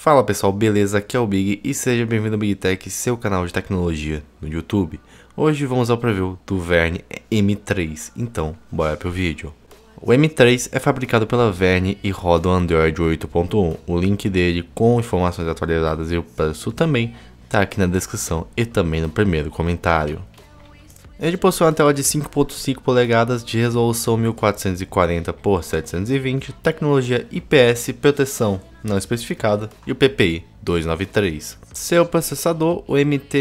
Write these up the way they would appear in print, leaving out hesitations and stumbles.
Fala pessoal, beleza? Aqui é o Big e seja bem-vindo ao Big Tech, seu canal de tecnologia no YouTube. Hoje vamos ao preview do Verne M3, então bora pro vídeo. O M3 é fabricado pela Verne e roda o Android 8.1. O link dele com informações atualizadas e o preço também tá aqui na descrição e também no primeiro comentário. Ele possui uma tela de 5.5 polegadas de resolução 1440 por 720, tecnologia IPS, proteção não especificada e o PPI 293. Seu processador, o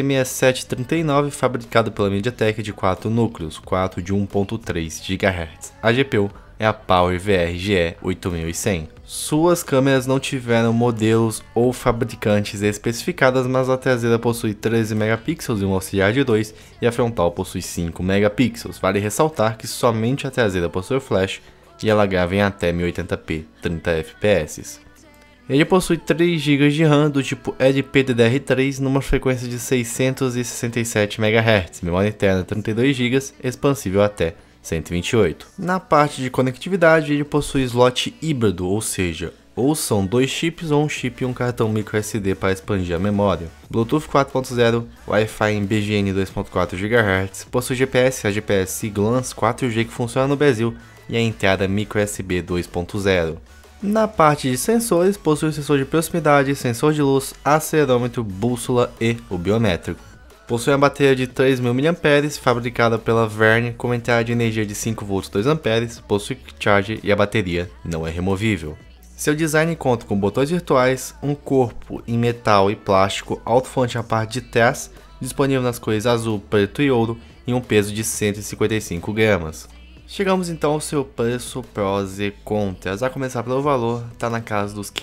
MT6739, fabricado pela MediaTek de 4 núcleos, 4 de 1.3 GHz. A GPU é a PowerVR GE8100. Suas câmeras não tiveram modelos ou fabricantes especificadas, mas a traseira possui 13 megapixels e um auxiliar de 2 e a frontal possui 5 megapixels. Vale ressaltar que somente a traseira possui flash e ela grava em até 1080p 30 fps. Ele possui 3 GB de RAM do tipo LPDDR3 numa frequência de 667 MHz, memória interna 32 GB, expansível até 128. Na parte de conectividade, ele possui slot híbrido, ou seja, ou são 2 chips ou um chip e um cartão microSD para expandir a memória. Bluetooth 4.0, Wi-Fi em BGN 2.4 GHz, possui GPS, a GPS GLONASS 4G que funciona no Brasil e a entrada microSD 2.0. Na parte de sensores, possui sensor de proximidade, sensor de luz, acelerômetro, bússola e o biométrico. Possui uma bateria de 3000 mAh, fabricada pela Verne, com uma entrada de energia de 5V 2A, possui quick charge e a bateria não é removível. Seu design conta com botões virtuais, um corpo em metal e plástico, alto-falante na parte de trás, disponível nas cores azul, preto e ouro, e um peso de 155 gramas. Chegamos então ao seu preço, prós e contras. A começar pelo valor, tá na casa dos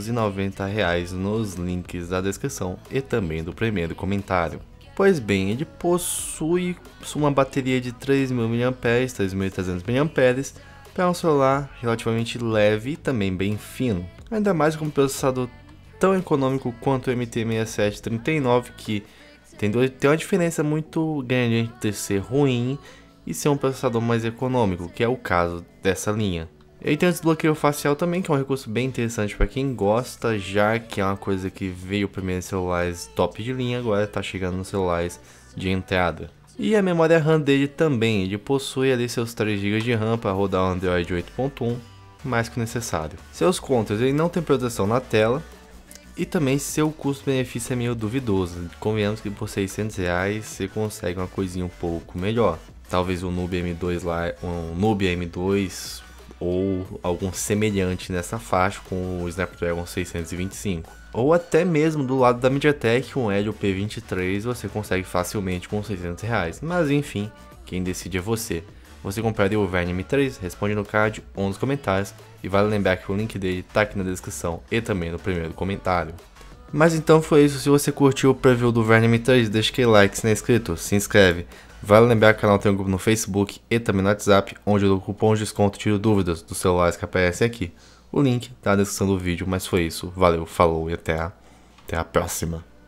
R$590 nos links da descrição e também do primeiro comentário. Pois bem, ele possui uma bateria de 3000 mAh, 3300 mAh, para um celular relativamente leve e também bem fino. Ainda mais com um processador tão econômico quanto o MT6739, que tem uma diferença muito grande entre ser ruim e ser um processador mais econômico, que é o caso dessa linha. Ele tem um desbloqueio facial também, que é um recurso bem interessante para quem gosta, já que é uma coisa que veio primeiro em celulares top de linha, agora está chegando nos celulares de entrada. E a memória RAM dele também, ele possui ali seus 3 GB de RAM para rodar o Android 8.1, mais que necessário. Seus contras, ele não tem proteção na tela, e também seu custo-benefício é meio duvidoso. Convenhamos que por R$600 você consegue uma coisinha um pouco melhor. Talvez o Nubia M2 lá, um Nubia M2 ou algum semelhante nessa faixa com o Snapdragon 625. Ou até mesmo do lado da MediaTek, um Helio P23 você consegue facilmente com R$600. Mas enfim, quem decide é você. Você compraria o Verne M3? Responde no card ou nos comentários. E vale lembrar que o link dele tá aqui na descrição e também no primeiro comentário. Mas então foi isso. Se você curtiu o preview do Verne M3, deixa aquele like, se não é inscrito, se inscreve. Vale lembrar que o canal tem um grupo no Facebook e também no WhatsApp, onde eu dou cupom de desconto e tiro dúvidas dos celulares que aparecem aqui. O link tá na descrição do vídeo, mas foi isso. Valeu, falou e até a próxima.